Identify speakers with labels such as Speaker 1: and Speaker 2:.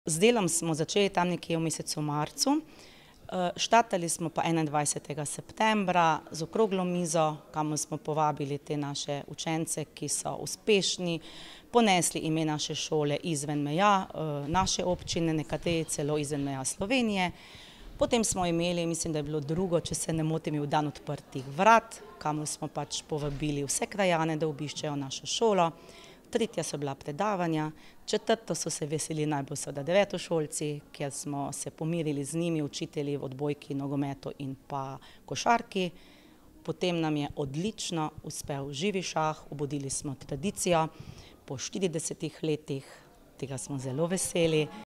Speaker 1: Z delom smo začeli tam nekje v mesecu marcu, štartali smo pa 21. septembra z okroglo mizo, kamor smo povabili te naše učence, ki so uspešni, ponesli ime naše šole izven meja naše občine, nekateri celo izven meja Slovenije. Potem smo imeli, mislim, da je bilo drugo, če se ne motim, dan odprtih vrat, kamor smo pač povabili vse krajane, da obiščejo našo šolo. Tretja so bila predavanja, četrto so se veselili najbolj seveda devetošolci, kjer smo se pomirili z njimi, učitelji v odbojki, nogometu in pa košarki. Potem nam je odlično uspel živi šah, obudili smo tradicijo po 40 letih, tega smo zelo veseli.